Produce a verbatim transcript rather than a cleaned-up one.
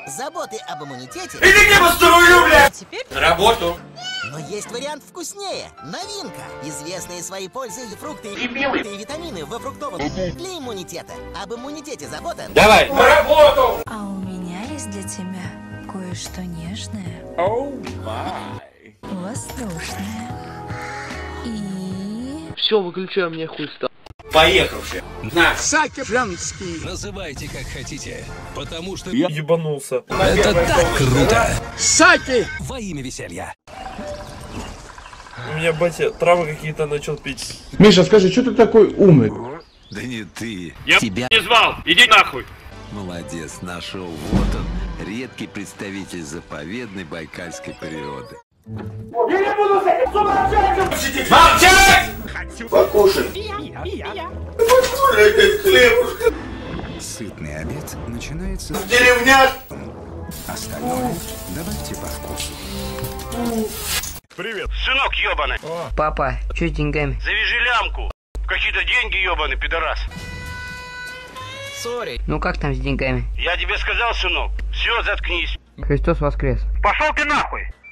Заботы об иммунитете. Иди к построю, блядь! Теперь На работу. Но есть вариант вкуснее. Новинка. Известные свои пользы и фрукты, и, белый. и витамины во фруктовом для иммунитета. Об иммунитете забота. Давай, на работу! А у меня есть для тебя кое-что нежное, Оу май. воздушное и... Все, выключай, мне хуй стал. Поехавши. На. Называйте как хотите, потому что Я ебанулся. это так круто. Саки! Во имя веселья. У меня батя травы какие-то начал пить. Миша, скажи, что ты такой умный? Да не ты. Я Тебя не звал, иди нахуй. молодец, нашел. Вот он, редкий представитель заповедной байкальской природы. Я не буду с этим сумасшедшим! Молчать! Покушай. Покушай этот хлебушка. Сытный обед начинается В деревнях. остальное. Давайте по вкусу. Привет. Сынок ебаный, Папа, что с деньгами? завяжи лямку. Какие-то деньги ебаный, пидорас. Ну как там с деньгами? Я тебе сказал, сынок, все, заткнись. Христос воскрес. Пошел ты нахуй.